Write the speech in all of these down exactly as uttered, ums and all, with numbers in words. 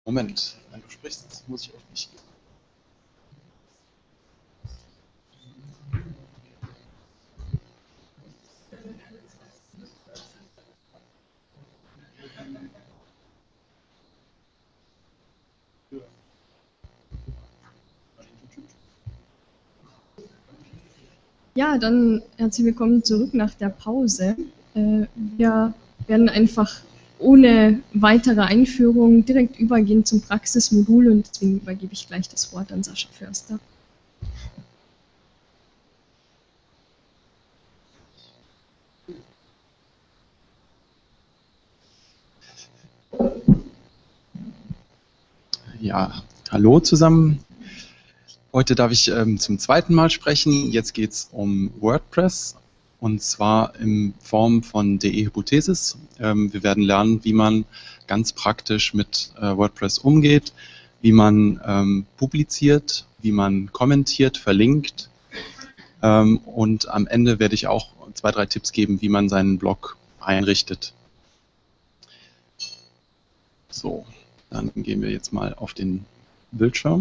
Moment, wenn du sprichst, muss ich auf mich gehen. Ja, dann herzlich willkommen zurück nach der Pause. Äh, wir werden einfach ohne weitere Einführung direkt übergehen zum Praxismodul und deswegen übergebe ich gleich das Wort an Sascha Förster. Ja, hallo zusammen. Heute darf ich ähm, zum zweiten Mal sprechen. Jetzt geht es um WordPress und zwar in Form von D E Hypothesis. Ähm, wir werden lernen, wie man ganz praktisch mit äh, WordPress umgeht, wie man ähm, publiziert, wie man kommentiert, verlinkt ähm, und am Ende werde ich auch zwei, drei Tipps geben, wie man seinen Blog einrichtet. So, dann gehen wir jetzt mal auf den Bildschirm.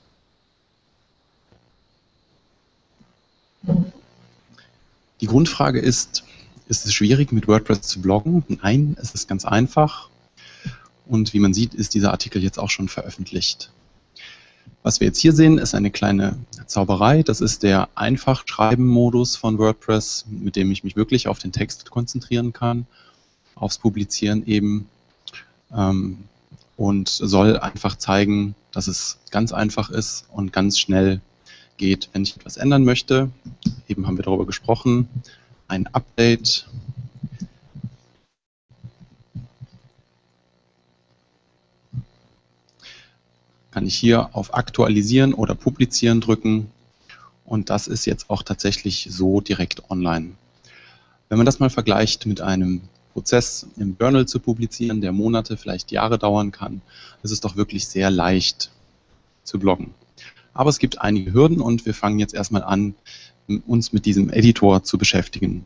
Die Grundfrage ist, ist es schwierig mit WordPress zu bloggen? Nein, es ist ganz einfach. Und wie man sieht, ist dieser Artikel jetzt auch schon veröffentlicht. Was wir jetzt hier sehen, ist eine kleine Zauberei. Das ist der Einfach-Schreiben-Modus von WordPress, mit dem ich mich wirklich auf den Text konzentrieren kann, aufs Publizieren eben. Und soll einfach zeigen, dass es ganz einfach ist und ganz schnell geht, wenn ich etwas ändern möchte. Eben haben wir darüber gesprochen. Ein Update. Kann ich hier auf Aktualisieren oder Publizieren drücken. Und das ist jetzt auch tatsächlich so direkt online. Wenn man das mal vergleicht mit einem Prozess im Journal zu publizieren, der Monate, vielleicht Jahre dauern kann, ist es doch wirklich sehr leicht zu bloggen. Aber es gibt einige Hürden und wir fangen jetzt erstmal an, uns mit diesem Editor zu beschäftigen.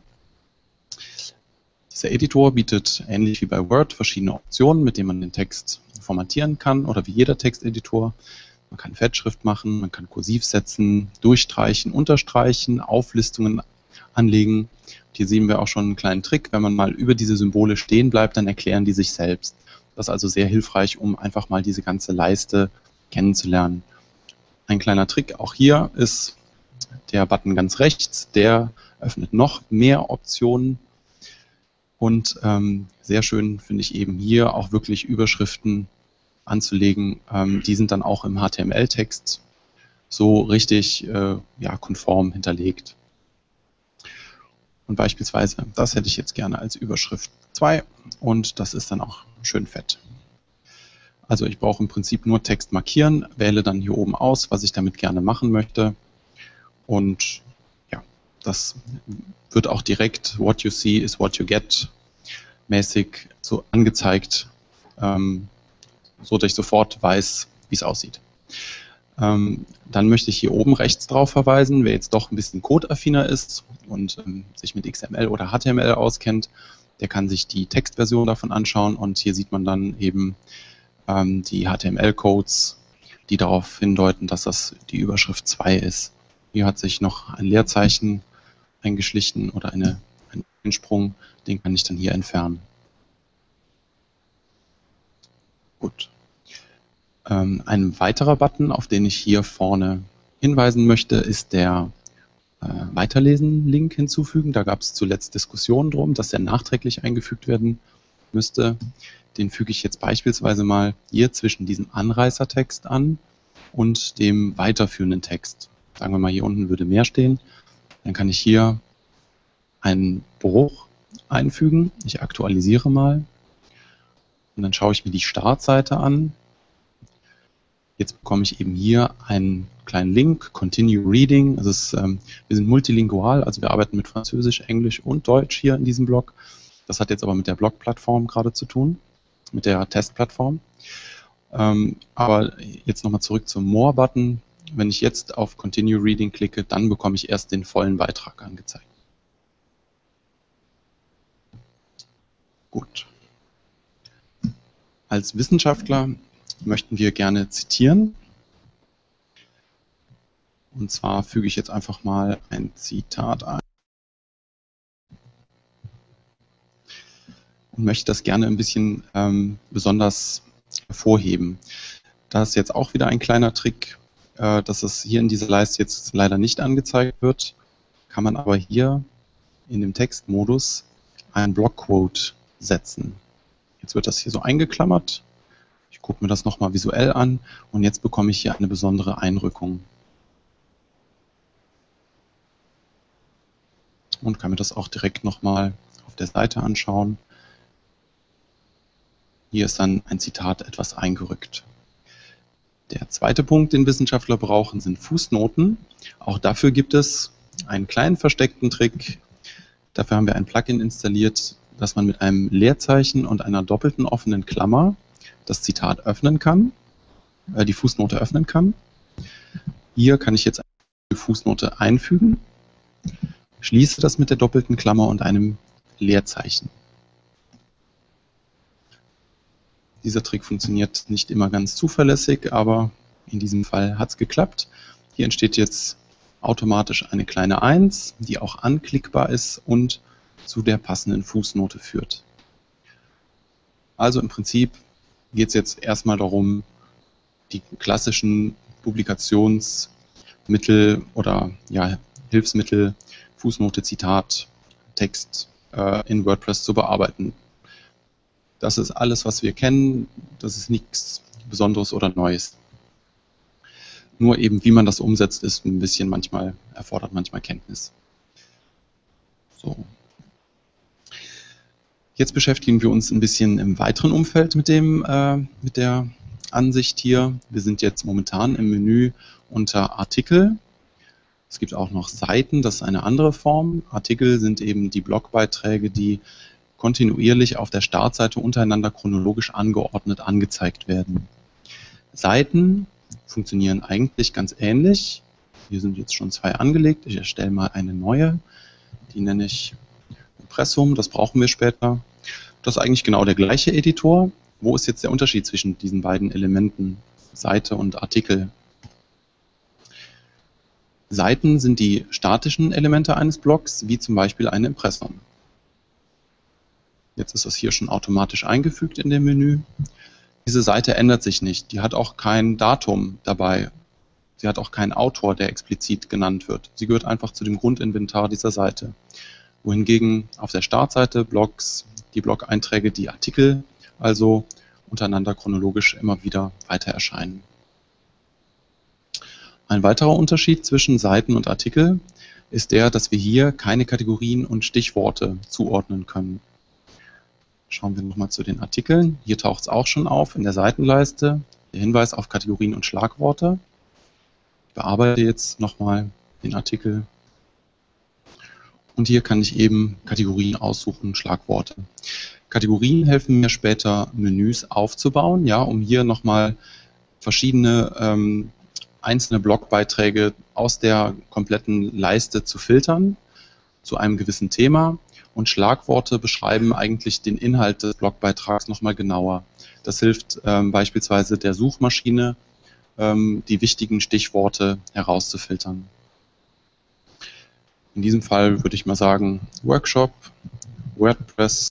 Dieser Editor bietet, ähnlich wie bei Word, verschiedene Optionen, mit denen man den Text formatieren kann oder wie jeder Texteditor. Man kann Fettschrift machen, man kann kursiv setzen, durchstreichen, unterstreichen, Auflistungen anlegen. Hier sehen wir auch schon einen kleinen Trick. Wenn man mal über diese Symbole stehen bleibt, dann erklären die sich selbst. Das ist also sehr hilfreich, um einfach mal diese ganze Leiste kennenzulernen. Ein kleiner Trick auch hier ist der Button ganz rechts. Der öffnet noch mehr Optionen. Und ähm, sehr schön finde ich eben hier auch wirklich Überschriften anzulegen. Ähm, die sind dann auch im H T M L-Text so richtig äh, ja, konform hinterlegt. Und beispielsweise, das hätte ich jetzt gerne als Überschrift zwei und das ist dann auch schön fett. Also ich brauche im Prinzip nur Text markieren, wähle dann hier oben aus, was ich damit gerne machen möchte. Und ja, das wird auch direkt what you see is what you get mäßig so angezeigt, ähm, so dass ich sofort weiß, wie es aussieht. Ähm, dann möchte ich hier oben rechts drauf verweisen, wer jetzt doch ein bisschen codeaffiner ist und ähm, sich mit X M L oder H T M L auskennt, der kann sich die Textversion davon anschauen und hier sieht man dann eben ähm, die H T M L-Codes, die darauf hindeuten, dass das die Überschrift zwei ist. Hier hat sich noch ein Leerzeichen eingeschlichen oder eine, ein Einsprung, den kann ich dann hier entfernen. Gut. Ähm, ein weiterer Button, auf den ich hier vorne hinweisen möchte, ist der äh, Weiterlesen-Link hinzufügen. Da gab es zuletzt Diskussionen drum, dass der nachträglich eingefügt werden müsste. Den füge ich jetzt beispielsweise mal hier zwischen diesem Anreißertext an und dem weiterführenden Text. Sagen wir mal, hier unten würde mehr stehen. Dann kann ich hier einen Bruch einfügen. Ich aktualisiere mal. Und dann schaue ich mir die Startseite an. Jetzt bekomme ich eben hier einen kleinen Link, Continue Reading. Also es, ähm, wir sind multilingual, also wir arbeiten mit Französisch, Englisch und Deutsch hier in diesem Blog. Das hat jetzt aber mit der Blog-Plattform gerade zu tun, mit der Testplattform. Ähm, aber jetzt nochmal zurück zum More-Button. Wenn ich jetzt auf Continue Reading klicke, dann bekomme ich erst den vollen Beitrag angezeigt. Gut. Als Wissenschaftler möchten wir gerne zitieren. Und zwar füge ich jetzt einfach mal ein Zitat ein. Und möchte das gerne ein bisschen ähm, besonders hervorheben. Da ist jetzt auch wieder ein kleiner Trick, äh, dass es hier in dieser Leiste jetzt leider nicht angezeigt wird, kann man aber hier in dem Textmodus ein Blockquote setzen. Jetzt wird das hier so eingeklammert. Ich gucke mir das nochmal visuell an und jetzt bekomme ich hier eine besondere Einrückung. Und kann mir das auch direkt nochmal auf der Seite anschauen. Hier ist dann ein Zitat etwas eingerückt. Der zweite Punkt, den Wissenschaftler brauchen, sind Fußnoten. Auch dafür gibt es einen kleinen versteckten Trick. Dafür haben wir ein Plugin installiert, dass man mit einem Leerzeichen und einer doppelten offenen Klammer das Zitat öffnen kann, äh, die Fußnote öffnen kann. Hier kann ich jetzt eine Fußnote einfügen, schließe das mit der doppelten Klammer und einem Leerzeichen. Dieser Trick funktioniert nicht immer ganz zuverlässig, aber in diesem Fall hat es geklappt. Hier entsteht jetzt automatisch eine kleine eins, die auch anklickbar ist und zu der passenden Fußnote führt. Also im Prinzip geht es jetzt erstmal darum, die klassischen Publikationsmittel oder ja, Hilfsmittel, Fußnote, Zitat, Text äh, in WordPress zu bearbeiten. Das ist alles, was wir kennen, das ist nichts Besonderes oder Neues. Nur eben, wie man das umsetzt, ist ein bisschen manchmal, erfordert manchmal Kenntnis. So. Jetzt beschäftigen wir uns ein bisschen im weiteren Umfeld mit, dem, äh, mit der Ansicht hier. Wir sind jetzt momentan im Menü unter Artikel. Es gibt auch noch Seiten, das ist eine andere Form. Artikel sind eben die Blogbeiträge, die kontinuierlich auf der Startseite untereinander chronologisch angeordnet angezeigt werden. Seiten funktionieren eigentlich ganz ähnlich. Hier sind jetzt schon zwei angelegt. Ich erstelle mal eine neue. Die nenne ich Impressum. Das brauchen wir später. Das ist eigentlich genau der gleiche Editor. Wo ist jetzt der Unterschied zwischen diesen beiden Elementen, Seite und Artikel? Seiten sind die statischen Elemente eines Blogs, wie zum Beispiel ein Impressum. Jetzt ist das hier schon automatisch eingefügt in dem Menü. Diese Seite ändert sich nicht. Die hat auch kein Datum dabei. Sie hat auch keinen Autor, der explizit genannt wird. Sie gehört einfach zu dem Grundinventar dieser Seite. Wohingegen auf der Startseite Blogs, die Blog-Einträge, die Artikel, also untereinander chronologisch immer wieder weiter erscheinen. Ein weiterer Unterschied zwischen Seiten und Artikel ist der, dass wir hier keine Kategorien und Stichworte zuordnen können. Schauen wir nochmal zu den Artikeln. Hier taucht es auch schon auf in der Seitenleiste, der Hinweis auf Kategorien und Schlagworte. Ich bearbeite jetzt nochmal den Artikel. Und hier kann ich eben Kategorien aussuchen, Schlagworte. Kategorien helfen mir später, Menüs aufzubauen, ja, um hier nochmal verschiedene ähm, einzelne Blogbeiträge aus der kompletten Leiste zu filtern zu einem gewissen Thema. Und Schlagworte beschreiben eigentlich den Inhalt des Blogbeitrags nochmal genauer. Das hilft ähm, beispielsweise der Suchmaschine, ähm, die wichtigen Stichworte herauszufiltern. In diesem Fall würde ich mal sagen, Workshop, WordPress.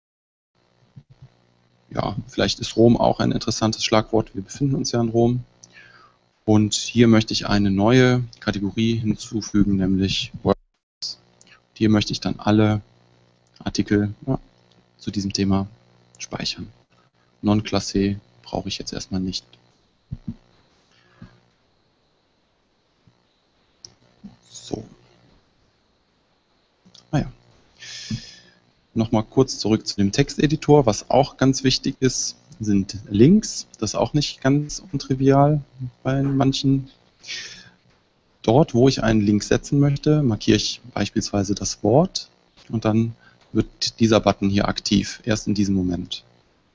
Ja, vielleicht ist Rom auch ein interessantes Schlagwort. Wir befinden uns ja in Rom. Und hier möchte ich eine neue Kategorie hinzufügen, nämlich WordPress. Hier möchte ich dann alle Artikel ja, zu diesem Thema speichern. Non-Classé brauche ich jetzt erstmal nicht. So. Naja. Nochmal kurz zurück zu dem Texteditor. Was auch ganz wichtig ist, sind Links. Das ist auch nicht ganz untrivial bei manchen. Dort, wo ich einen Link setzen möchte, markiere ich beispielsweise das Wort und dann wird dieser Button hier aktiv, erst in diesem Moment.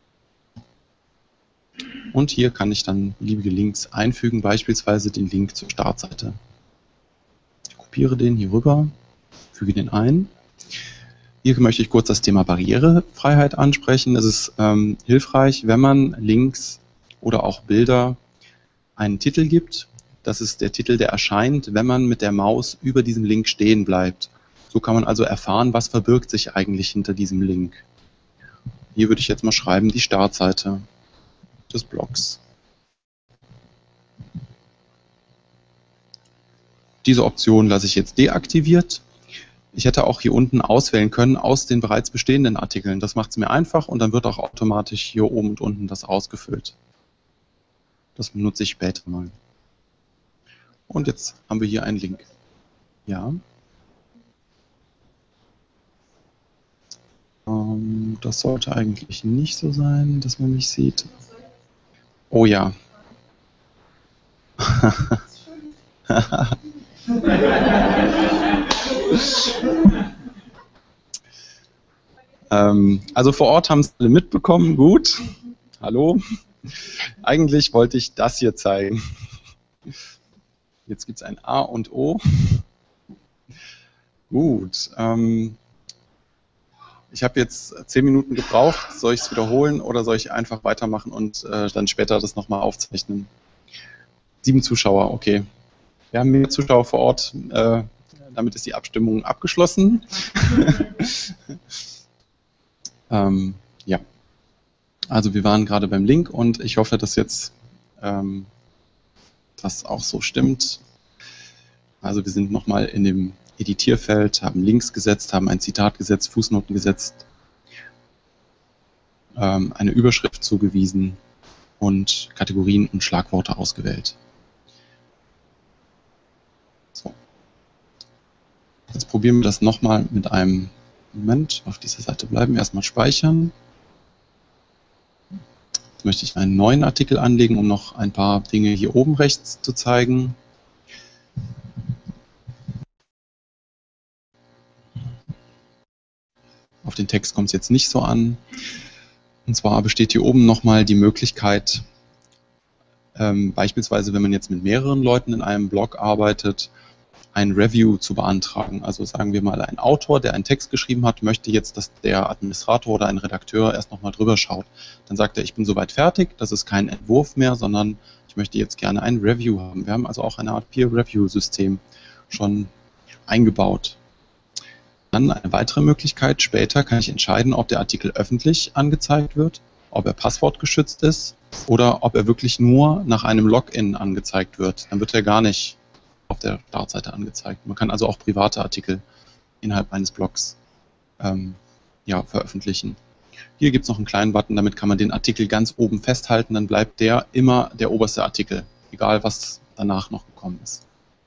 Und hier kann ich dann beliebige Links einfügen, beispielsweise den Link zur Startseite. Ich kopiere den hier rüber, füge den ein. Hier möchte ich kurz das Thema Barrierefreiheit ansprechen. Es ist ähm, hilfreich, wenn man Links oder auch Bilder einen Titel gibt. Das ist der Titel, der erscheint, wenn man mit der Maus über diesem Link stehen bleibt. So kann man also erfahren, was verbirgt sich eigentlich hinter diesem Link. Hier würde ich jetzt mal schreiben, die Startseite des Blogs. Diese Option lasse ich jetzt deaktiviert. Ich hätte auch hier unten auswählen können aus den bereits bestehenden Artikeln. Das macht es mir einfach und dann wird auch automatisch hier oben und unten das ausgefüllt. Das benutze ich später mal. Und jetzt haben wir hier einen Link. Ja. Ähm, das sollte eigentlich nicht so sein, dass man mich sieht. Oh ja. ähm, also vor Ort haben es alle mitbekommen. Gut. Hallo. Eigentlich wollte ich das hier zeigen. Jetzt gibt es ein A und O. Gut. Ähm, ich habe jetzt zehn Minuten gebraucht. Soll ich es wiederholen oder soll ich einfach weitermachen und äh, dann später das nochmal aufzeichnen? Sieben Zuschauer, okay. Wir haben mehr Zuschauer vor Ort. Äh, damit ist die Abstimmung abgeschlossen. ähm, ja. Also wir waren gerade beim Link und ich hoffe, dass jetzt ähm, das auch so stimmt. Also wir sind nochmal in dem Editierfeld, haben Links gesetzt, haben ein Zitat gesetzt, Fußnoten gesetzt, ähm, eine Überschrift zugewiesen und Kategorien und Schlagworte ausgewählt. So. Jetzt probieren wir das nochmal mit einem Moment auf dieser Seite bleiben, erstmal speichern. Jetzt möchte ich einen neuen Artikel anlegen, um noch ein paar Dinge hier oben rechts zu zeigen. Auf den Text kommt es jetzt nicht so an. Und zwar besteht hier oben nochmal die Möglichkeit, ähm, beispielsweise wenn man jetzt mit mehreren Leuten in einem Blog arbeitet, ein Review zu beantragen. Also sagen wir mal, ein Autor, der einen Text geschrieben hat, möchte jetzt, dass der Administrator oder ein Redakteur erst nochmal drüber schaut. Dann sagt er, ich bin soweit fertig, das ist kein Entwurf mehr, sondern ich möchte jetzt gerne ein Review haben. Wir haben also auch eine Art Peer-Review-System schon eingebaut. Dann eine weitere Möglichkeit, später kann ich entscheiden, ob der Artikel öffentlich angezeigt wird, ob er passwortgeschützt ist oder ob er wirklich nur nach einem Login angezeigt wird. Dann wird er gar nicht auf der Startseite angezeigt. Man kann also auch private Artikel innerhalb eines Blogs ähm, ja, veröffentlichen. Hier gibt es noch einen kleinen Button, damit kann man den Artikel ganz oben festhalten, dann bleibt der immer der oberste Artikel, egal was danach noch gekommen ist.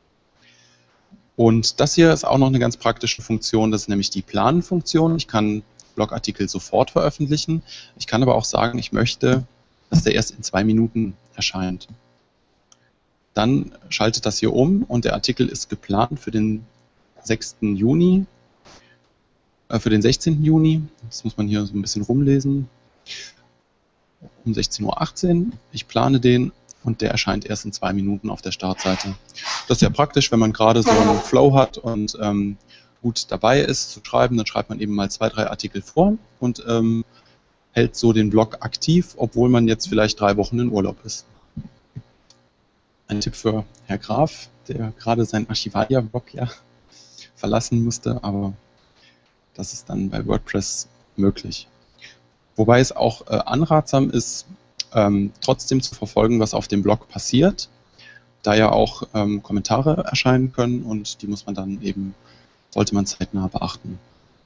Und das hier ist auch noch eine ganz praktische Funktion, das ist nämlich die Planen-Funktion. Ich kann Blogartikel sofort veröffentlichen. Ich kann aber auch sagen, ich möchte, dass der erst in zwei Minuten erscheint. Dann schaltet das hier um und der Artikel ist geplant für den sechsten Juni, äh, für den sechzehnten Juni. Das muss man hier so ein bisschen rumlesen. Um sechzehn Uhr achtzehn. Ich plane den. Und der erscheint erst in zwei Minuten auf der Startseite. Das ist ja praktisch, wenn man gerade so einen Flow hat und ähm, gut dabei ist zu schreiben, dann schreibt man eben mal zwei, drei Artikel vor und ähm, hält so den Blog aktiv, obwohl man jetzt vielleicht drei Wochen in Urlaub ist. Ein Tipp für Herr Graf, der gerade seinen Archivalia-Blog ja verlassen musste, aber das ist dann bei WordPress möglich. Wobei es auch äh, anratsam ist, Ähm, trotzdem zu verfolgen, was auf dem Blog passiert, da ja auch ähm, Kommentare erscheinen können und die muss man dann eben, sollte man zeitnah beachten.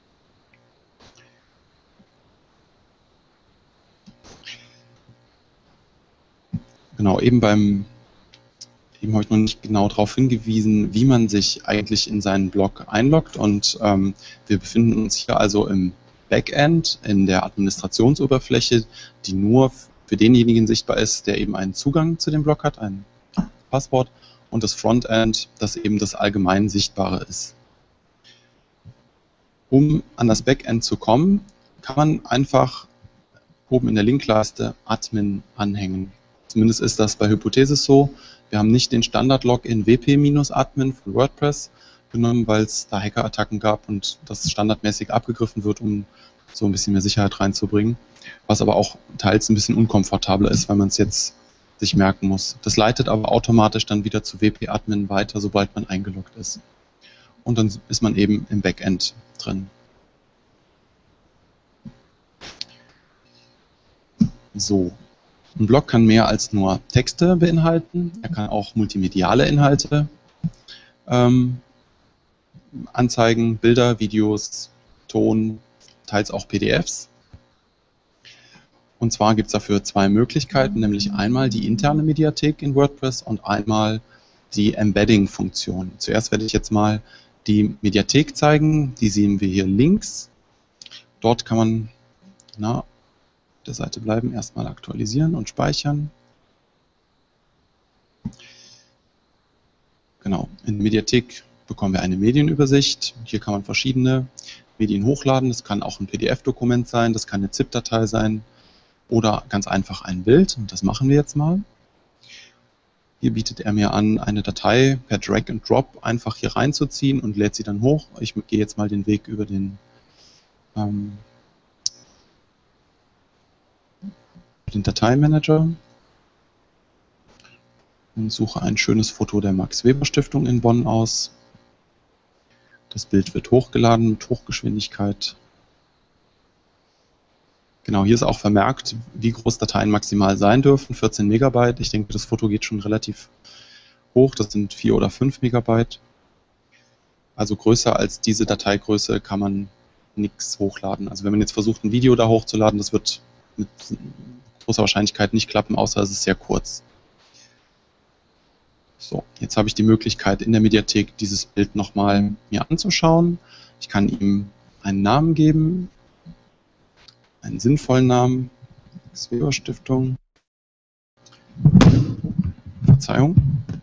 Genau, eben beim, eben habe ich noch nicht genau darauf hingewiesen, wie man sich eigentlich in seinen Blog einloggt und ähm, wir befinden uns hier also im Backend, in der Administrationsoberfläche, die nur für denjenigen sichtbar ist, der eben einen Zugang zu dem Blog hat, ein Passwort, und das Frontend, das eben das allgemein Sichtbare ist. Um an das Backend zu kommen, kann man einfach oben in der Linkleiste Admin anhängen. Zumindest ist das bei Hypothesis so. Wir haben nicht den Standard-Login W P-Admin von WordPress genommen, weil es da Hackerattacken gab und das standardmäßig abgegriffen wird, um so ein bisschen mehr Sicherheit reinzubringen. Was aber auch teils ein bisschen unkomfortabler ist, weil man es jetzt sich merken muss. Das leitet aber automatisch dann wieder zu W P-Admin weiter, sobald man eingeloggt ist. Und dann ist man eben im Backend drin. So, ein Blog kann mehr als nur Texte beinhalten. Er kann auch multimediale Inhalte ähm, anzeigen, Bilder, Videos, Ton, teils auch P D Fs. Und zwar gibt es dafür zwei Möglichkeiten, nämlich einmal die interne Mediathek in WordPress und einmal die Embedding-Funktion. Zuerst werde ich jetzt mal die Mediathek zeigen, die sehen wir hier links. Dort kann man na, auf der Seite bleiben, erstmal aktualisieren und speichern. Genau, in der Mediathek bekommen wir eine Medienübersicht. Hier kann man verschiedene Medien hochladen. Das kann auch ein P D F-Dokument sein, das kann eine ZIP-Datei sein oder ganz einfach ein Bild. Und das machen wir jetzt mal. Hier bietet er mir an, eine Datei per Drag and Drop einfach hier reinzuziehen und lädt sie dann hoch. Ich gehe jetzt mal den Weg über den, ähm, den Dateimanager und suche ein schönes Foto der Max-Weber-Stiftung in Bonn aus. Das Bild wird hochgeladen mit Hochgeschwindigkeit. Genau, hier ist auch vermerkt, wie groß Dateien maximal sein dürfen, vierzehn Megabyte. Ich denke, das Foto geht schon relativ hoch, das sind vier oder fünf Megabyte. Also größer als diese Dateigröße kann man nichts hochladen. Also wenn man jetzt versucht, ein Video da hochzuladen, das wird mit großer Wahrscheinlichkeit nicht klappen, außer es ist sehr kurz. So, jetzt habe ich die Möglichkeit, in der Mediathek dieses Bild nochmal mir anzuschauen. Ich kann ihm einen Namen geben, einen sinnvollen Namen, Max-Weber-Stiftung, Verzeihung.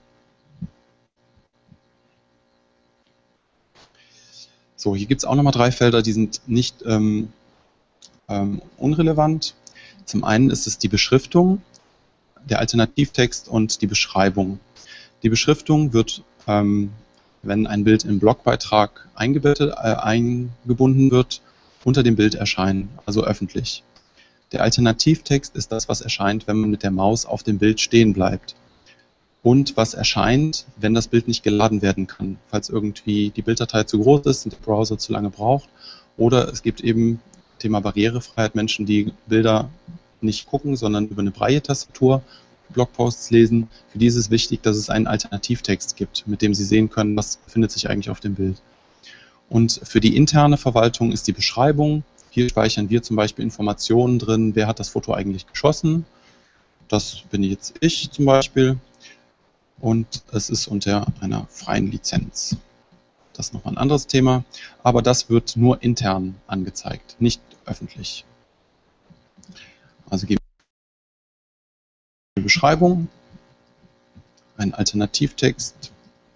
So, hier gibt es auch nochmal drei Felder, die sind nicht ähm, ähm, unrelevant. Zum einen ist es die Beschriftung, der Alternativtext und die Beschreibung. Die Beschriftung wird, ähm, wenn ein Bild im Blogbeitrag eingebettet, äh, eingebunden wird, unter dem Bild erscheinen, also öffentlich. Der Alternativtext ist das, was erscheint, wenn man mit der Maus auf dem Bild stehen bleibt. Und was erscheint, wenn das Bild nicht geladen werden kann, falls irgendwie die Bilddatei zu groß ist und der Browser zu lange braucht. Oder es gibt eben Thema Barrierefreiheit, Menschen, die Bilder nicht gucken, sondern über eine Braille-Tastatur Blogposts lesen. Für die ist es wichtig, dass es einen Alternativtext gibt, mit dem sie sehen können, was befindet sich eigentlich auf dem Bild. Und für die interne Verwaltung ist die Beschreibung. Hier speichern wir zum Beispiel Informationen drin, wer hat das Foto eigentlich geschossen. Das bin jetzt ich zum Beispiel. Und es ist unter einer freien Lizenz. Das ist nochmal ein anderes Thema. Aber das wird nur intern angezeigt, nicht öffentlich. Also geben wir eine Beschreibung, einen Alternativtext.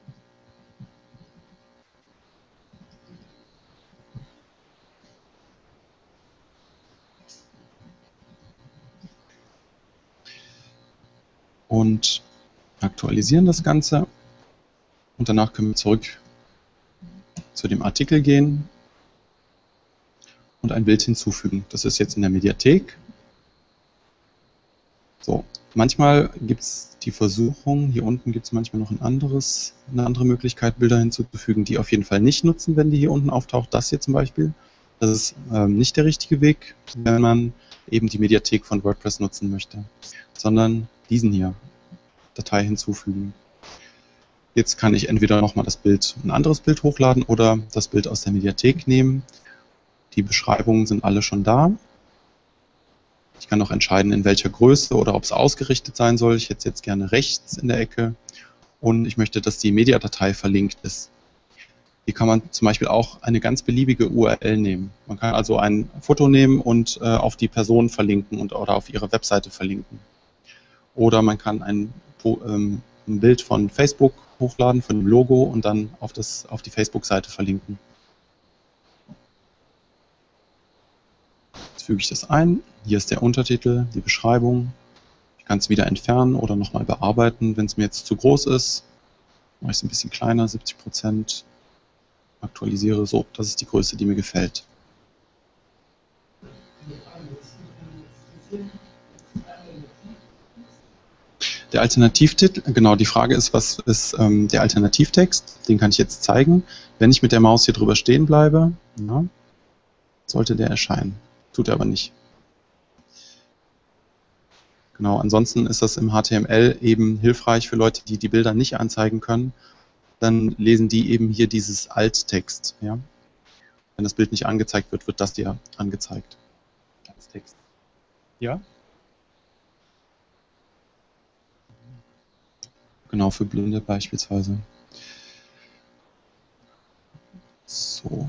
Und aktualisieren das Ganze. Und danach können wir zurück zu dem Artikel gehen und ein Bild hinzufügen. Das ist jetzt in der Mediathek. So, manchmal gibt es die Versuchung, hier unten gibt es manchmal noch ein anderes, eine andere Möglichkeit, Bilder hinzuzufügen, die auf jeden Fall nicht nutzen, wenn die hier unten auftaucht. Das hier zum Beispiel. Das ist ähm, nicht der richtige Weg, wenn man eben die Mediathek von WordPress nutzen möchte, sondern diesen hier, Datei hinzufügen. Jetzt kann ich entweder nochmal das Bild, ein anderes Bild hochladen oder das Bild aus der Mediathek nehmen. Die Beschreibungen sind alle schon da. Ich kann auch entscheiden, in welcher Größe oder ob es ausgerichtet sein soll. Ich hätte es jetzt gerne rechts in der Ecke und ich möchte, dass die Mediadatei verlinkt ist. Hier kann man zum Beispiel auch eine ganz beliebige U R L nehmen. Man kann also ein Foto nehmen und äh, auf die Person verlinken und, oder auf ihre Webseite verlinken. Oder man kann ein, ähm, ein Bild von Facebook hochladen, von dem Logo und dann auf, das, auf die Facebook-Seite verlinken. Jetzt füge ich das ein. Hier ist der Untertitel, die Beschreibung. Ich kann es wieder entfernen oder nochmal bearbeiten, wenn es mir jetzt zu groß ist. Mache ich es ein bisschen kleiner, siebzig Prozent. Aktualisiere so, das ist die Größe, die mir gefällt. Der Alternativtitel, genau, die Frage ist, was ist ähm, der Alternativtext? Den kann ich jetzt zeigen. Wenn ich mit der Maus hier drüber stehen bleibe, ja, sollte der erscheinen. Tut er aber nicht. Genau, ansonsten ist das im H T M L eben hilfreich für Leute, die die Bilder nicht anzeigen können. Dann lesen die eben hier dieses Alttext. Ja? Wenn das Bild nicht angezeigt wird, wird das dir angezeigt als Text. Ja? Genau, für Blinde beispielsweise. So.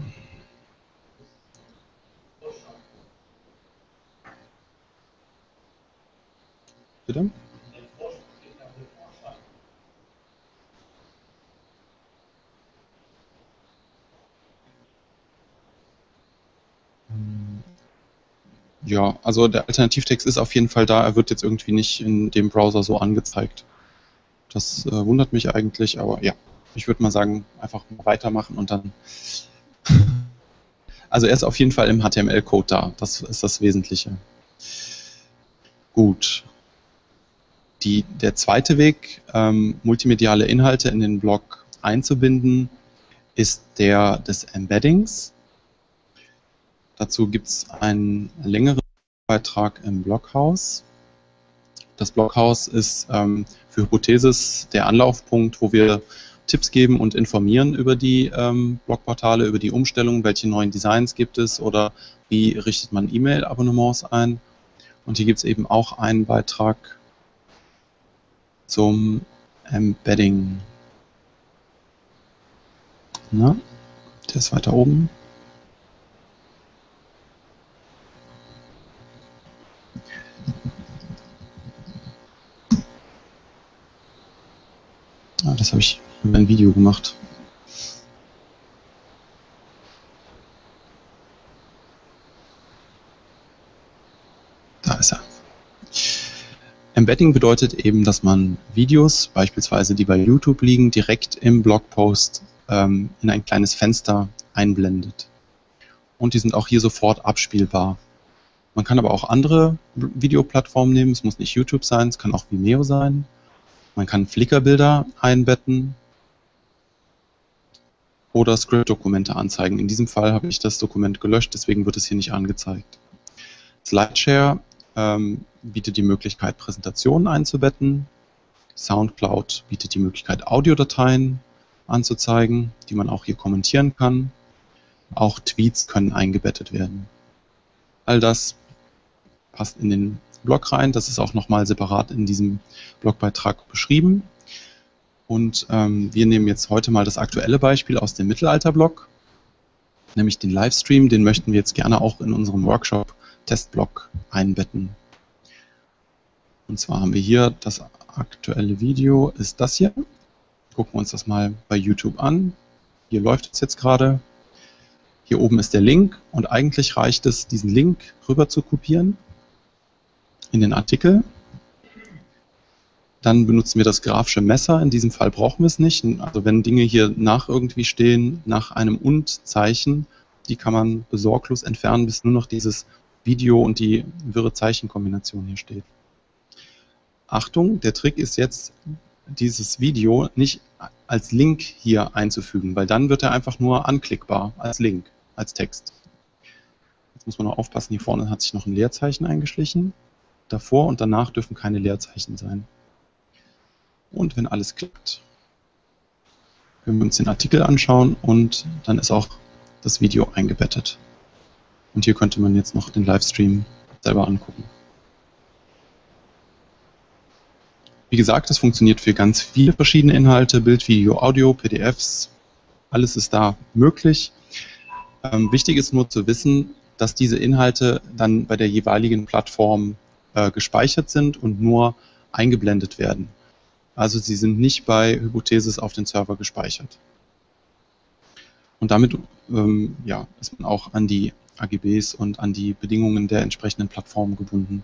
Bitte? Ja, also der Alternativtext ist auf jeden Fall da, er wird jetzt irgendwie nicht in dem Browser so angezeigt. Das äh, wundert mich eigentlich, aber ja, ich würde mal sagen, einfach weitermachen und dann... Also er ist auf jeden Fall im H T M L-Code da, das ist das Wesentliche. Gut. Die, der zweite Weg, ähm, multimediale Inhalte in den Blog einzubinden, ist der des Embeddings. Dazu gibt es einen längeren Beitrag im Bloghaus. Das Bloghaus ist ähm, für Hypothesis der Anlaufpunkt, wo wir Tipps geben und informieren über die ähm, Blogportale, über die Umstellung, welche neuen Designs gibt es oder wie richtet man E-Mail-Abonnements ein. Und hier gibt es eben auch einen Beitrag zum Embedding. Na, der ist weiter oben. Ah, das habe ich in meinem Video gemacht. Da ist er. Embedding bedeutet eben, dass man Videos, beispielsweise die bei YouTube liegen, direkt im Blogpost ähm, in ein kleines Fenster einblendet. Und die sind auch hier sofort abspielbar. Man kann aber auch andere Videoplattformen nehmen, es muss nicht YouTube sein, es kann auch Vimeo sein. Man kann Flickr-Bilder einbetten oder Script-Dokumente anzeigen. In diesem Fall habe ich das Dokument gelöscht, deswegen wird es hier nicht angezeigt. SlideShare ähm, bietet die Möglichkeit, Präsentationen einzubetten. SoundCloud bietet die Möglichkeit, Audiodateien anzuzeigen, die man auch hier kommentieren kann. Auch Tweets können eingebettet werden. All das passt in den Blog rein. Das ist auch nochmal separat in diesem Blogbeitrag beschrieben. Und ähm, wir nehmen jetzt heute mal das aktuelle Beispiel aus dem Mittelalter-Blog, nämlich den Livestream. Den möchten wir jetzt gerne auch in unserem Workshop-Testblog einbetten. Und zwar haben wir hier das aktuelle Video, ist das hier. Gucken wir uns das mal bei YouTube an. Hier läuft es jetzt gerade. Hier oben ist der Link und eigentlich reicht es, diesen Link rüber zu kopieren in den Artikel. Dann benutzen wir das grafische Messer. In diesem Fall brauchen wir es nicht. Also wenn Dinge hier nach irgendwie stehen, nach einem Und-Zeichen, die kann man besorglos entfernen, bis nur noch dieses Video und die wirre Zeichenkombination hier steht. Achtung, der Trick ist jetzt, dieses Video nicht als Link hier einzufügen, weil dann wird er einfach nur anklickbar als Link, als Text. Jetzt muss man noch aufpassen, hier vorne hat sich noch ein Leerzeichen eingeschlichen. Davor und danach dürfen keine Leerzeichen sein. Und wenn alles klappt, können wir uns den Artikel anschauen und dann ist auch das Video eingebettet. Und hier könnte man jetzt noch den Livestream selber angucken. Wie gesagt, das funktioniert für ganz viele verschiedene Inhalte, Bild, Video, Audio, P D Fs, alles ist da möglich. Ähm, wichtig ist nur zu wissen, dass diese Inhalte dann bei der jeweiligen Plattform äh, gespeichert sind und nur eingeblendet werden. Also sie sind nicht bei Hypothesis auf den Server gespeichert. Und damit ähm, ja, ist man auch an die A G Bs und an die Bedingungen der entsprechenden Plattformen gebunden.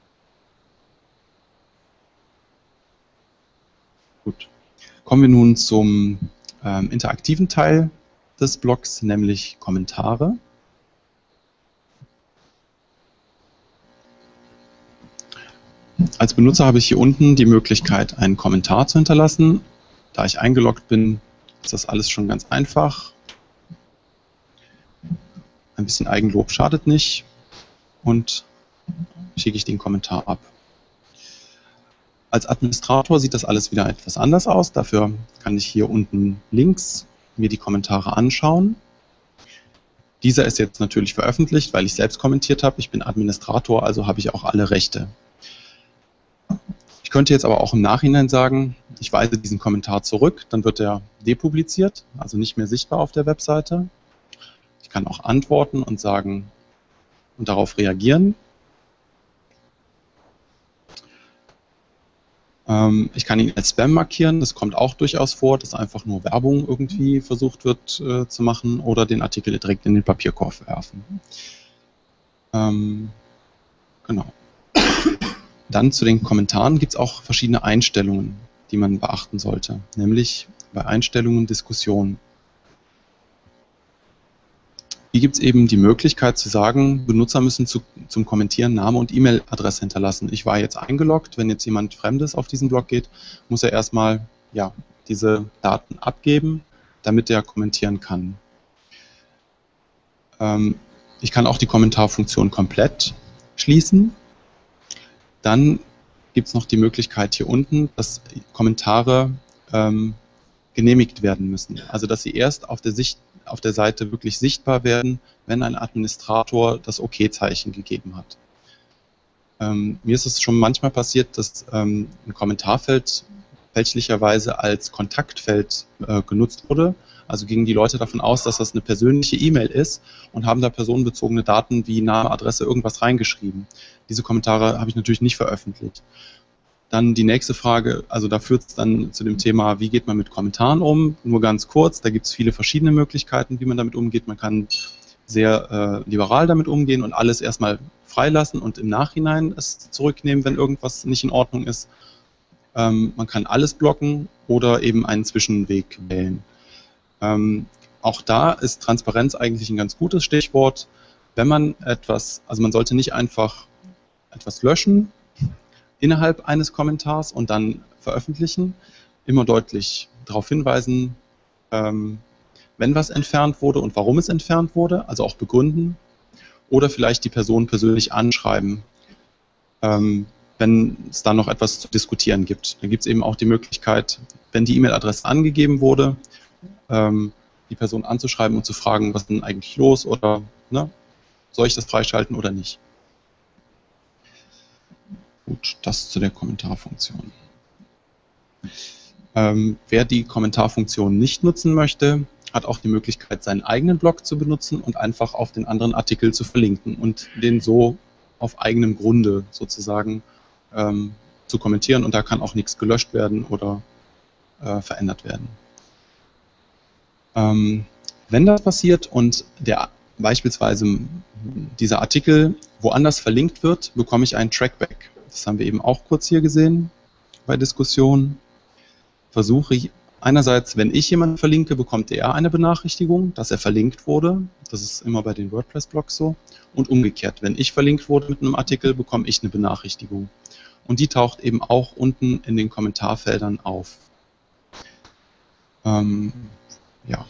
Gut. Kommen wir nun zum ähm, interaktiven Teil des Blogs, nämlich Kommentare. Als Benutzer habe ich hier unten die Möglichkeit, einen Kommentar zu hinterlassen. Da ich eingeloggt bin, ist das alles schon ganz einfach. Ein bisschen Eigenlob schadet nicht und schicke ich den Kommentar ab. Als Administrator sieht das alles wieder etwas anders aus. Dafür kann ich hier unten links mir die Kommentare anschauen. Dieser ist jetzt natürlich veröffentlicht, weil ich selbst kommentiert habe. Ich bin Administrator, also habe ich auch alle Rechte. Ich könnte jetzt aber auch im Nachhinein sagen, ich weise diesen Kommentar zurück, dann wird er depubliziert, also nicht mehr sichtbar auf der Webseite. Ich kann auch antworten und sagen und darauf reagieren. Ähm, ich kann ihn als Spam markieren, das kommt auch durchaus vor, dass einfach nur Werbung irgendwie versucht wird äh, zu machen oder den Artikel direkt in den Papierkorb werfen. Ähm, genau. Dann zu den Kommentaren gibt es auch verschiedene Einstellungen, die man beachten sollte, nämlich bei Einstellungen Diskussion. Hier gibt es eben die Möglichkeit zu sagen, Benutzer müssen zu, zum Kommentieren Name und E-Mail-Adresse hinterlassen. Ich war jetzt eingeloggt, wenn jetzt jemand Fremdes auf diesen Blog geht, muss er erstmal ja, diese Daten abgeben, damit er kommentieren kann. Ähm, ich kann auch die Kommentarfunktion komplett schließen. Dann gibt es noch die Möglichkeit hier unten, dass Kommentare ähm, genehmigt werden müssen. Also dass sie erst auf der, Sicht, auf der Seite wirklich sichtbar werden, wenn ein Administrator das OK-Zeichen gegeben hat. Ähm, mir ist es schon manchmal passiert, dass ähm, ein Kommentarfeld fälschlicherweise als Kontaktfeld äh, genutzt wurde. Also gingen die Leute davon aus, dass das eine persönliche E-Mail ist und haben da personenbezogene Daten wie Name, Adresse, irgendwas reingeschrieben. Diese Kommentare habe ich natürlich nicht veröffentlicht. Dann die nächste Frage, also da führt es dann zu dem Thema, wie geht man mit Kommentaren um? Nur ganz kurz, da gibt es viele verschiedene Möglichkeiten, wie man damit umgeht. Man kann sehr äh, liberal damit umgehen und alles erstmal freilassen und im Nachhinein es zurücknehmen, wenn irgendwas nicht in Ordnung ist. Ähm, man kann alles blocken oder eben einen Zwischenweg wählen. Ähm, auch da ist Transparenz eigentlich ein ganz gutes Stichwort. Wenn man etwas, also man sollte nicht einfach etwas löschen innerhalb eines Kommentars und dann veröffentlichen, immer deutlich darauf hinweisen, ähm, wenn was entfernt wurde und warum es entfernt wurde, also auch begründen oder vielleicht die Person persönlich anschreiben, ähm, wenn es da noch etwas zu diskutieren gibt. Dann gibt es eben auch die Möglichkeit, wenn die E-Mail-Adresse angegeben wurde, ähm, die Person anzuschreiben und zu fragen, was ist denn eigentlich los oder ne, soll ich das freischalten oder nicht. Gut, das zu der Kommentarfunktion. Ähm, wer die Kommentarfunktion nicht nutzen möchte, hat auch die Möglichkeit, seinen eigenen Blog zu benutzen und einfach auf den anderen Artikel zu verlinken und den so auf eigenem Grunde sozusagen ähm, zu kommentieren und da kann auch nichts gelöscht werden oder äh, verändert werden. Ähm, wenn das passiert und der beispielsweise dieser Artikel woanders verlinkt wird, bekomme ich einen Trackback. Das haben wir eben auch kurz hier gesehen bei Diskussionen. Versuche ich einerseits, wenn ich jemanden verlinke, bekommt er eine Benachrichtigung, dass er verlinkt wurde. Das ist immer bei den WordPress-Blogs so. Und umgekehrt, wenn ich verlinkt wurde mit einem Artikel, bekomme ich eine Benachrichtigung. Und die taucht eben auch unten in den Kommentarfeldern auf. Ähm, ja.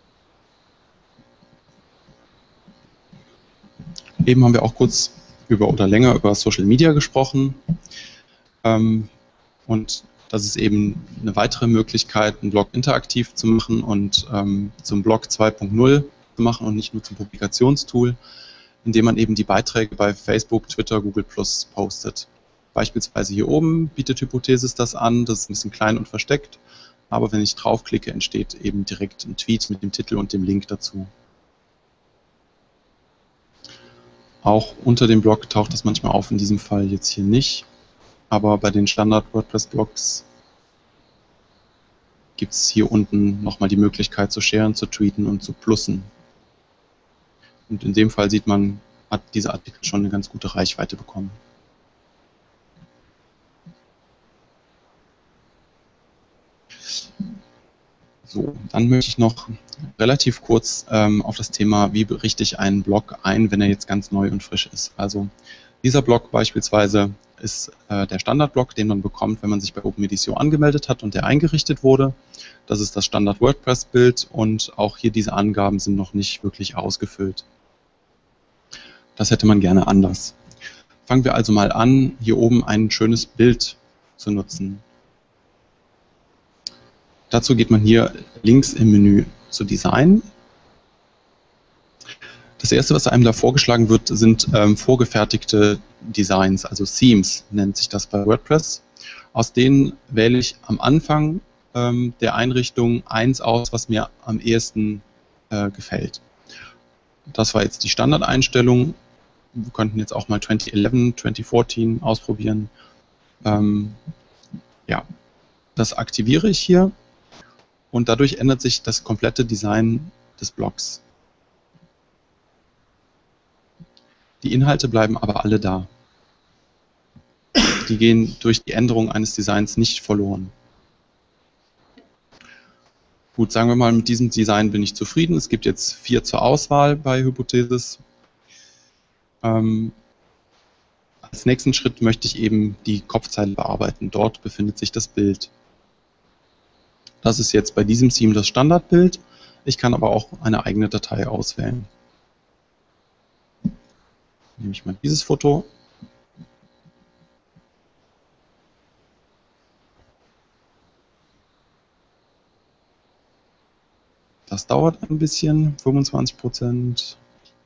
Eben haben wir auch kurz über oder länger über Social Media gesprochen. Ähm, und das ist eben eine weitere Möglichkeit, einen Blog interaktiv zu machen und ähm, zum Blog zwei Punkt null zu machen und nicht nur zum Publikationstool, indem man eben die Beiträge bei Facebook, Twitter, Google Plus postet. Beispielsweise hier oben bietet Hypothesis das an, das ist ein bisschen klein und versteckt, aber wenn ich draufklicke, entsteht eben direkt ein Tweet mit dem Titel und dem Link dazu. Auch unter dem Blog taucht das manchmal auf, in diesem Fall jetzt hier nicht. Aber bei den Standard-WordPress-Blogs gibt es hier unten nochmal die Möglichkeit zu sharen, zu tweeten und zu plussen. Und in dem Fall sieht man, hat dieser Artikel schon eine ganz gute Reichweite bekommen. So, dann möchte ich noch relativ kurz ähm, auf das Thema, wie richte ich einen Blog ein, wenn er jetzt ganz neu und frisch ist. Also dieser Blog beispielsweise ist äh, der Standardblock, den man bekommt, wenn man sich bei OpenEDITIO angemeldet hat und der eingerichtet wurde. Das ist das Standard WordPress-Bild und auch hier diese Angaben sind noch nicht wirklich ausgefüllt. Das hätte man gerne anders. Fangen wir also mal an, hier oben ein schönes Bild zu nutzen. Dazu geht man hier links im Menü zu Design. Das erste, was einem da vorgeschlagen wird, sind ähm, vorgefertigte Designs, also Themes nennt sich das bei WordPress. Aus denen wähle ich am Anfang ähm, der Einrichtung eins aus, was mir am ehesten äh, gefällt. Das war jetzt die Standardeinstellung. Wir könnten jetzt auch mal zwanzig elf, zwanzig vierzehn ausprobieren. Ähm, ja, das aktiviere ich hier und dadurch ändert sich das komplette Design des Blogs. Die Inhalte bleiben aber alle da. Die gehen durch die Änderung eines Designs nicht verloren. Gut, sagen wir mal, mit diesem Design bin ich zufrieden. Es gibt jetzt vier zur Auswahl bei Hypothesis. Ähm, als nächsten Schritt möchte ich eben die Kopfzeile bearbeiten. Dort befindet sich das Bild. Das ist jetzt bei diesem Theme das Standardbild. Ich kann aber auch eine eigene Datei auswählen. Nehme ich mal dieses Foto. Das dauert ein bisschen, fünfundzwanzig Prozent.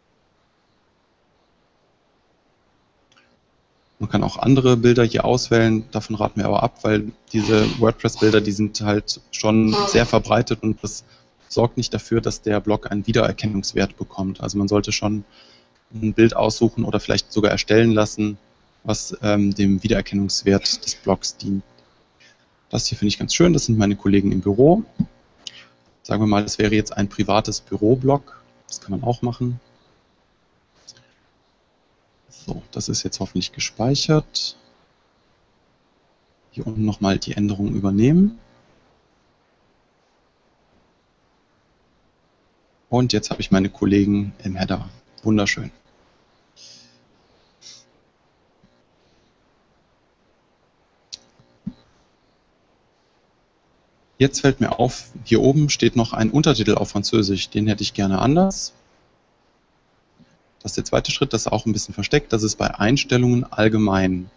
Man kann auch andere Bilder hier auswählen, davon raten wir aber ab, weil diese WordPress-Bilder, die sind halt schon sehr verbreitet und das sorgt nicht dafür, dass der Blog einen Wiedererkennungswert bekommt. Also man sollte schon ein Bild aussuchen oder vielleicht sogar erstellen lassen, was ähm, dem Wiedererkennungswert des Blogs dient. Das hier finde ich ganz schön, das sind meine Kollegen im Büro. Sagen wir mal, das wäre jetzt ein privates Büroblog, das kann man auch machen. So, das ist jetzt hoffentlich gespeichert. Hier unten nochmal die Änderungen übernehmen. Und jetzt habe ich meine Kollegen im Header. Wunderschön. Jetzt fällt mir auf, hier oben steht noch ein Untertitel auf Französisch. Den hätte ich gerne anders. Das ist der zweite Schritt, das ist auch ein bisschen versteckt. Das ist bei Einstellungen allgemein.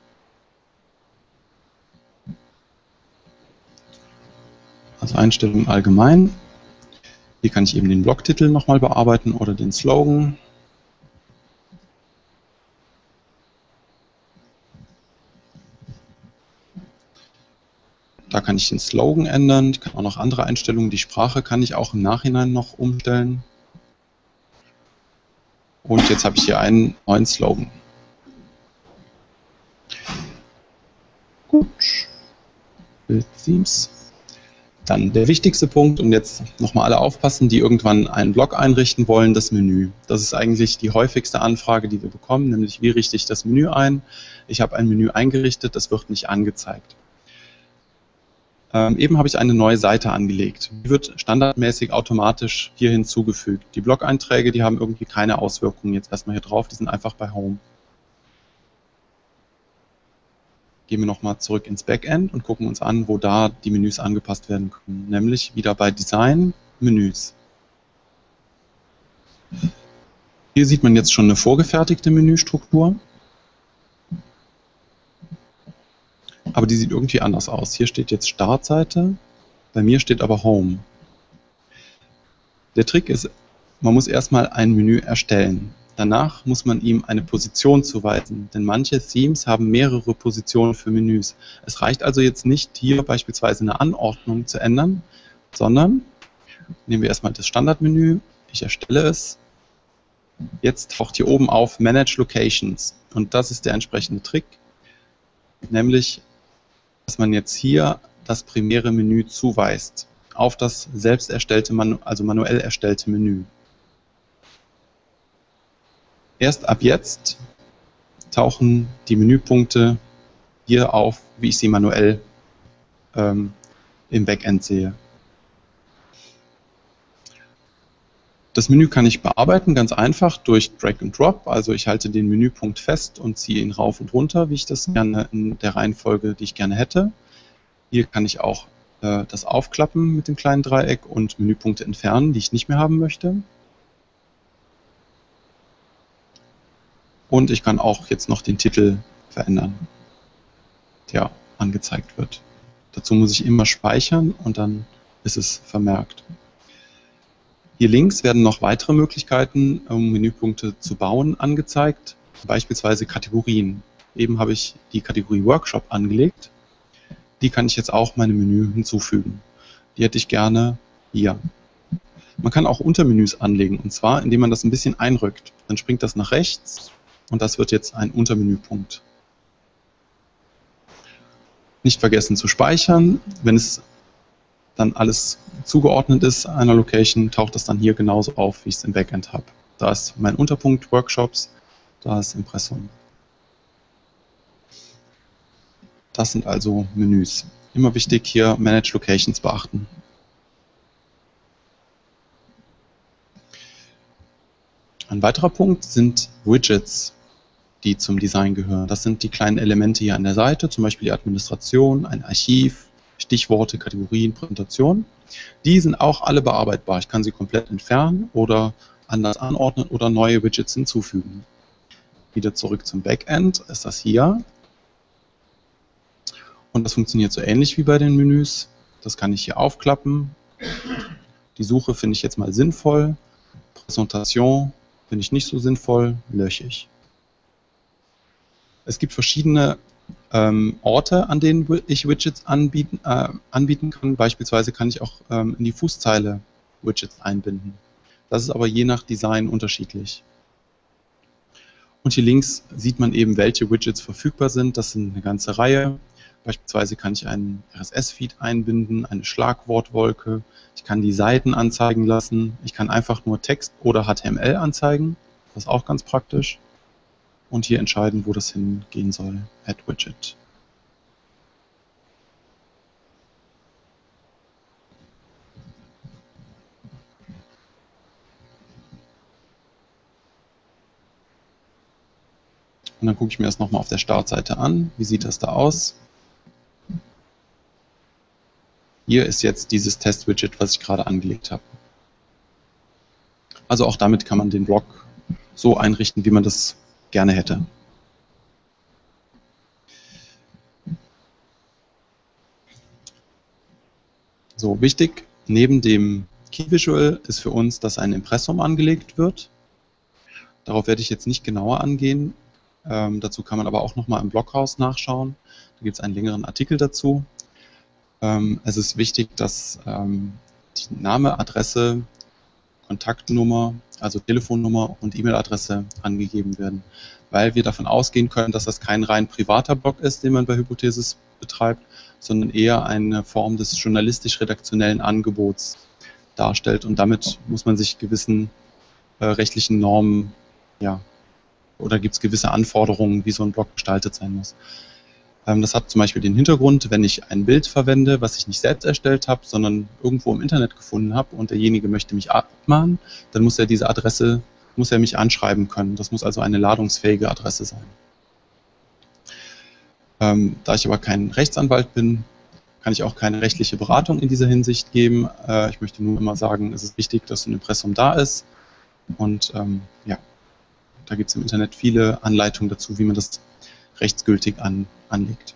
Also Einstellungen allgemein. Hier kann ich eben den Blogtitel nochmal bearbeiten oder den Slogan. Da kann ich den Slogan ändern. Ich kann auch noch andere Einstellungen. Die Sprache kann ich auch im Nachhinein noch umstellen. Und jetzt habe ich hier einen neuen Slogan. Gut. Bild Themes. Dann der wichtigste Punkt, und jetzt nochmal alle aufpassen, die irgendwann einen Blog einrichten wollen, das Menü. Das ist eigentlich die häufigste Anfrage, die wir bekommen, nämlich wie richte ich das Menü ein? Ich habe ein Menü eingerichtet, das wird nicht angezeigt. Ähm, eben habe ich eine neue Seite angelegt. Die wird standardmäßig automatisch hier hinzugefügt. Die Blog-Einträge, die haben irgendwie keine Auswirkungen jetzt erstmal hier drauf, die sind einfach bei Home. Gehen wir nochmal zurück ins Backend und gucken uns an, wo da die Menüs angepasst werden können. Nämlich wieder bei Design, Menüs. Hier sieht man jetzt schon eine vorgefertigte Menüstruktur. Aber die sieht irgendwie anders aus. Hier steht jetzt Startseite, bei mir steht aber Home. Der Trick ist, man muss erstmal ein Menü erstellen. Danach muss man ihm eine Position zuweisen, denn manche Themes haben mehrere Positionen für Menüs. Es reicht also jetzt nicht, hier beispielsweise eine Anordnung zu ändern, sondern nehmen wir erstmal das Standardmenü, ich erstelle es. Jetzt taucht hier oben auf Manage Locations und das ist der entsprechende Trick, nämlich dass man jetzt hier das primäre Menü zuweist auf das selbst erstellte, also manuell erstellte Menü. Erst ab jetzt tauchen die Menüpunkte hier auf, wie ich sie manuell ähm, im Backend sehe. Das Menü kann ich bearbeiten, ganz einfach durch Drag and Drop. Also ich halte den Menüpunkt fest und ziehe ihn rauf und runter, wie ich das gerne in der Reihenfolge, die ich gerne hätte. Hier kann ich auch äh, das aufklappen mit dem kleinen Dreieck und Menüpunkte entfernen, die ich nicht mehr haben möchte. Und ich kann auch jetzt noch den Titel verändern, der angezeigt wird. Dazu muss ich immer speichern und dann ist es vermerkt. Hier links werden noch weitere Möglichkeiten, um Menüpunkte zu bauen, angezeigt, beispielsweise Kategorien. Eben habe ich die Kategorie Workshop angelegt. Die kann ich jetzt auch meinem Menü hinzufügen. Die hätte ich gerne hier. Man kann auch Untermenüs anlegen, und zwar indem man das ein bisschen einrückt. Dann springt das nach rechts und das wird jetzt ein Untermenüpunkt. Nicht vergessen zu speichern. Wenn es dann alles zugeordnet ist einer Location, taucht das dann hier genauso auf, wie ich es im Backend habe. Da ist mein Unterpunkt Workshops, da ist Impressum. Das sind also Menüs. Immer wichtig hier Manage Locations beachten. Ein weiterer Punkt sind Widgets, die zum Design gehören. Das sind die kleinen Elemente hier an der Seite, zum Beispiel die Administration, ein Archiv, Stichworte, Kategorien, Präsentation. Die sind auch alle bearbeitbar. Ich kann sie komplett entfernen oder anders anordnen oder neue Widgets hinzufügen. Wieder zurück zum Backend ist das hier. Und das funktioniert so ähnlich wie bei den Menüs. Das kann ich hier aufklappen. Die Suche finde ich jetzt mal sinnvoll. Präsentation finde ich nicht so sinnvoll, lösche ich. Es gibt verschiedene ähm, Orte, an denen ich Widgets anbieten, äh, anbieten kann. Beispielsweise kann ich auch ähm, in die Fußzeile Widgets einbinden. Das ist aber je nach Design unterschiedlich. Und hier links sieht man eben, welche Widgets verfügbar sind. Das sind eine ganze Reihe. Beispielsweise kann ich einen R S S-Feed einbinden, eine Schlagwortwolke. Ich kann die Seiten anzeigen lassen. Ich kann einfach nur Text oder H T M L anzeigen. Das ist auch ganz praktisch. Und hier entscheiden, wo das hingehen soll. Add Widget. Und dann gucke ich mir das nochmal auf der Startseite an. Wie sieht das da aus? Hier ist jetzt dieses Test-Widget, was ich gerade angelegt habe. Also auch damit kann man den Blog so einrichten, wie man das gerne hätte. So, wichtig, neben dem Key Visual ist für uns, dass ein Impressum angelegt wird. Darauf werde ich jetzt nicht genauer angehen. Ähm, dazu kann man aber auch nochmal im Bloghaus nachschauen. Da gibt es einen längeren Artikel dazu. Ähm, es ist wichtig, dass ähm, die Name, Adresse, Kontaktnummer, also Telefonnummer und E-Mail-Adresse angegeben werden, weil wir davon ausgehen können, dass das kein rein privater Blog ist, den man bei Hypothesis betreibt, sondern eher eine Form des journalistisch-redaktionellen Angebots darstellt, und damit muss man sich gewissen äh, rechtlichen Normen, ja, oder gibt es gewisse Anforderungen, wie so ein Blog gestaltet sein muss. Ähm, das hat zum Beispiel den Hintergrund, wenn ich ein Bild verwende, was ich nicht selbst erstellt habe, sondern irgendwo im Internet gefunden habe und derjenige möchte mich abmahnen, dann muss er diese Adresse, muss er mich anschreiben können. Das muss also eine ladungsfähige Adresse sein. Ähm, da ich aber kein Rechtsanwalt bin, kann ich auch keine rechtliche Beratung in dieser Hinsicht geben. Äh, ich möchte nur immer sagen, es ist wichtig, dass ein Impressum da ist. Und ähm, ja, da gibt es im Internet viele Anleitungen dazu, wie man das rechtsgültig an, anlegt.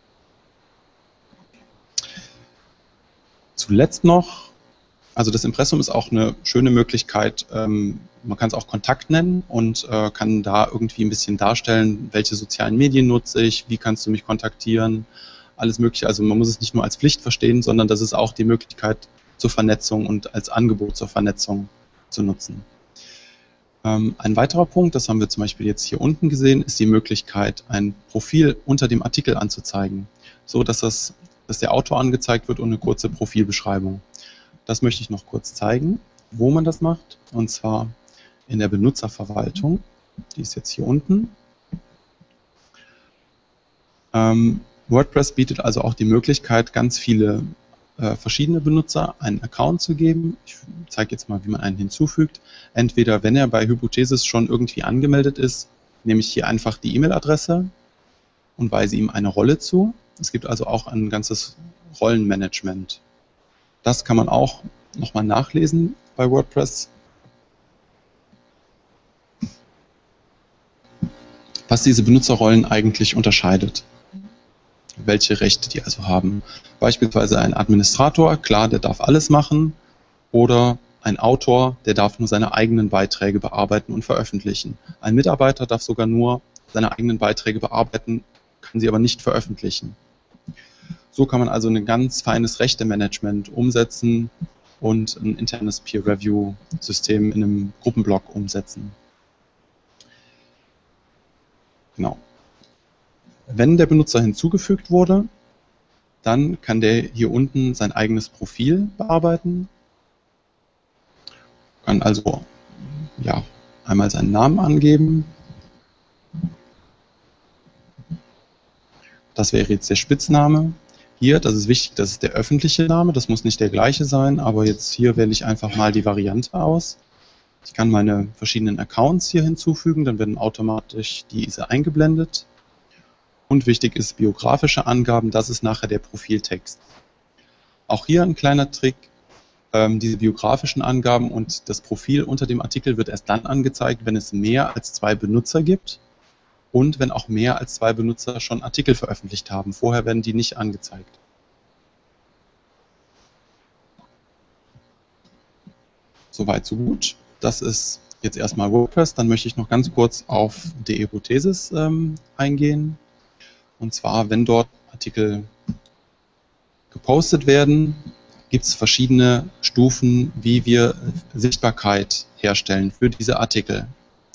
Zuletzt noch, also das Impressum ist auch eine schöne Möglichkeit, ähm, man kann es auch Kontakt nennen und äh, kann da irgendwie ein bisschen darstellen, welche sozialen Medien nutze ich, wie kannst du mich kontaktieren, alles Mögliche. Also man muss es nicht nur als Pflicht verstehen, sondern das ist auch die Möglichkeit zur Vernetzung und als Angebot zur Vernetzung zu nutzen. Ähm, ein weiterer Punkt, das haben wir zum Beispiel jetzt hier unten gesehen, ist die Möglichkeit, ein Profil unter dem Artikel anzuzeigen, so dass, das, dass der Autor angezeigt wird und eine kurze Profilbeschreibung. Das möchte ich noch kurz zeigen, wo man das macht, und zwar in der Benutzerverwaltung. Die ist jetzt hier unten. Ähm, WordPress bietet also auch die Möglichkeit, ganz viele äh, verschiedene Benutzer einen Account zu geben. Ich zeige jetzt mal, wie man einen hinzufügt. Entweder, wenn er bei Hypothesis schon irgendwie angemeldet ist, nehme ich hier einfach die E-Mail-Adresse und weise ihm eine Rolle zu. Es gibt also auch ein ganzes Rollenmanagement. Das kann man auch nochmal nachlesen bei WordPress. Was diese Benutzerrollen eigentlich unterscheidet. Welche Rechte die also haben. Beispielsweise ein Administrator, klar, der darf alles machen. Oder ein Autor, der darf nur seine eigenen Beiträge bearbeiten und veröffentlichen. Ein Mitarbeiter darf sogar nur seine eigenen Beiträge bearbeiten, kann sie aber nicht veröffentlichen. So kann man also ein ganz feines Rechtemanagement umsetzen und ein internes Peer-Review-System in einem Gruppenblog umsetzen. Genau. Wenn der Benutzer hinzugefügt wurde, dann kann der hier unten sein eigenes Profil bearbeiten. Kann also ja, einmal seinen Namen angeben. Das wäre jetzt der Spitzname. Hier, das ist wichtig, das ist der öffentliche Name. Das muss nicht der gleiche sein, aber jetzt hier wähle ich einfach mal die Variante aus. Ich kann meine verschiedenen Accounts hier hinzufügen, dann werden automatisch diese eingeblendet. Und wichtig ist biografische Angaben, das ist nachher der Profiltext. Auch hier ein kleiner Trick, ähm, diese biografischen Angaben und das Profil unter dem Artikel wird erst dann angezeigt, wenn es mehr als zwei Benutzer gibt und wenn auch mehr als zwei Benutzer schon Artikel veröffentlicht haben. Vorher werden die nicht angezeigt. Soweit, so gut. Das ist jetzt erstmal WordPress. Dann möchte ich noch ganz kurz auf die Hypothesis ähm, eingehen. Und zwar, wenn dort Artikel gepostet werden, gibt es verschiedene Stufen, wie wir Sichtbarkeit herstellen für diese Artikel.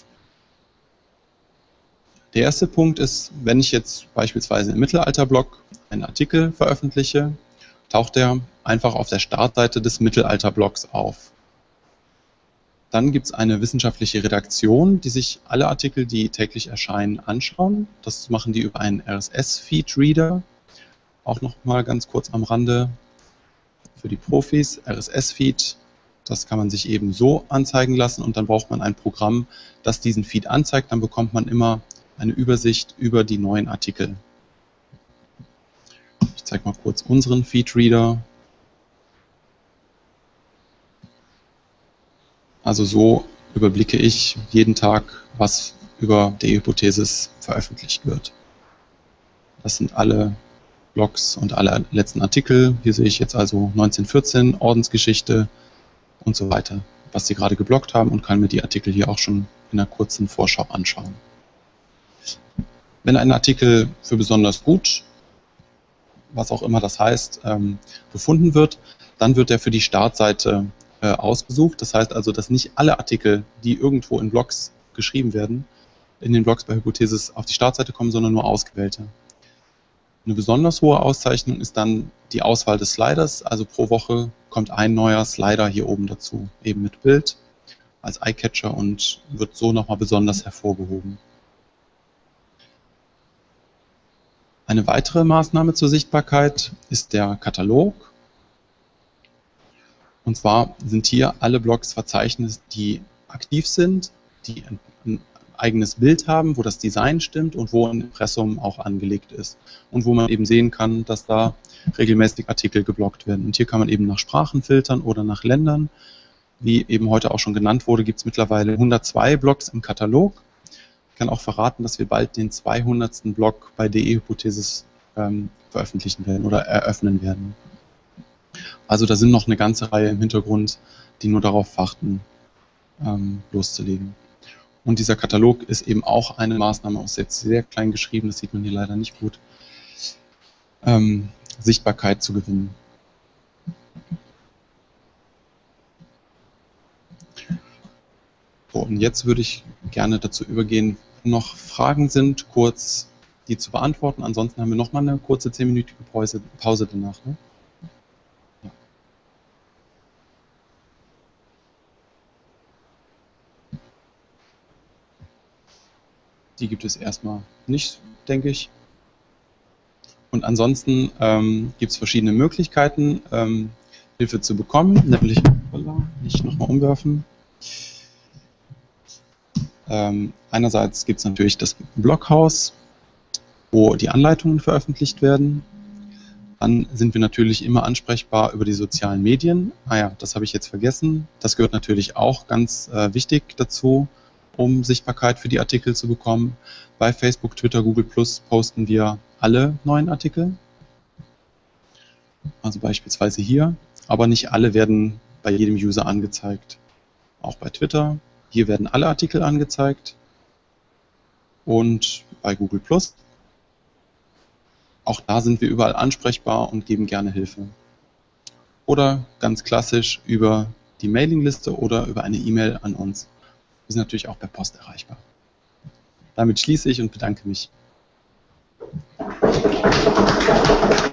Der erste Punkt ist, wenn ich jetzt beispielsweise im Mittelalterblog einen Artikel veröffentliche, taucht er einfach auf der Startseite des Mittelalterblogs auf. Dann gibt es eine wissenschaftliche Redaktion, die sich alle Artikel, die täglich erscheinen, anschauen. Das machen die über einen R S S-Feed-Reader. Auch noch mal ganz kurz am Rande für die Profis. R S S-Feed, das kann man sich eben so anzeigen lassen und dann braucht man ein Programm, das diesen Feed anzeigt. Dann bekommt man immer eine Übersicht über die neuen Artikel. Ich zeige mal kurz unseren Feed-Reader. Also so überblicke ich jeden Tag, was über die Hypothesis veröffentlicht wird. Das sind alle Blogs und alle letzten Artikel. Hier sehe ich jetzt also neunzehnhundertvierzehn, Ordensgeschichte und so weiter, was sie gerade gebloggt haben und kann mir die Artikel hier auch schon in einer kurzen Vorschau anschauen. Wenn ein Artikel für besonders gut, was auch immer das heißt, ähm, befunden wird, dann wird er für die Startseite äh, ausgesucht. Das heißt also, dass nicht alle Artikel, die irgendwo in Blogs geschrieben werden, in den Blogs bei Hypothesis auf die Startseite kommen, sondern nur ausgewählte. Eine besonders hohe Auszeichnung ist dann die Auswahl des Sliders. Also pro Woche kommt ein neuer Slider hier oben dazu, eben mit Bild als Eyecatcher und wird so nochmal besonders hervorgehoben. Eine weitere Maßnahme zur Sichtbarkeit ist der Katalog. Und zwar sind hier alle Blogs verzeichnet, die aktiv sind, die ein, ein eigenes Bild haben, wo das Design stimmt und wo ein Impressum auch angelegt ist. Und wo man eben sehen kann, dass da regelmäßig Artikel geblockt werden. Und hier kann man eben nach Sprachen filtern oder nach Ländern. Wie eben heute auch schon genannt wurde, gibt es mittlerweile hundertzwei Blogs im Katalog. Ich kann auch verraten, dass wir bald den zweihundertsten Blog bei D E-Hypothesis ähm, veröffentlichen werden oder eröffnen werden. Also da sind noch eine ganze Reihe im Hintergrund, die nur darauf warten, ähm, loszulegen. Und dieser Katalog ist eben auch eine Maßnahme, ist jetzt sehr klein geschrieben, das sieht man hier leider nicht gut, ähm, Sichtbarkeit zu gewinnen. So, und jetzt würde ich gerne dazu übergehen, wenn noch Fragen sind, kurz die zu beantworten. Ansonsten haben wir noch mal eine kurze zehnminütige Pause, Pause danach. Ne? Ja. Die gibt es erstmal nicht, denke ich. Und ansonsten ähm, gibt es verschiedene Möglichkeiten, ähm, Hilfe zu bekommen, nämlich, nicht nochmal umwerfen. Ähm, einerseits gibt es natürlich das Bloghaus, wo die Anleitungen veröffentlicht werden. Dann sind wir natürlich immer ansprechbar über die sozialen Medien. Ah ja, das habe ich jetzt vergessen. Das gehört natürlich auch ganz äh, wichtig dazu, um Sichtbarkeit für die Artikel zu bekommen. Bei Facebook, Twitter, Google Plus posten wir alle neuen Artikel. Also beispielsweise hier. Aber nicht alle werden bei jedem User angezeigt. Auch bei Twitter. Hier werden alle Artikel angezeigt. Und bei Google Plus. Auch da sind wir überall ansprechbar und geben gerne Hilfe. Oder ganz klassisch über die Mailingliste oder über eine E-Mail an uns. Wir sind natürlich auch per Post erreichbar. Damit schließe ich und bedanke mich.